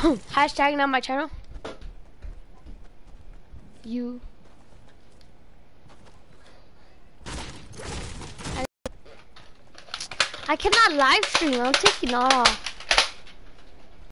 Hashtag not my channel. You. I cannot live stream. I'm taking off.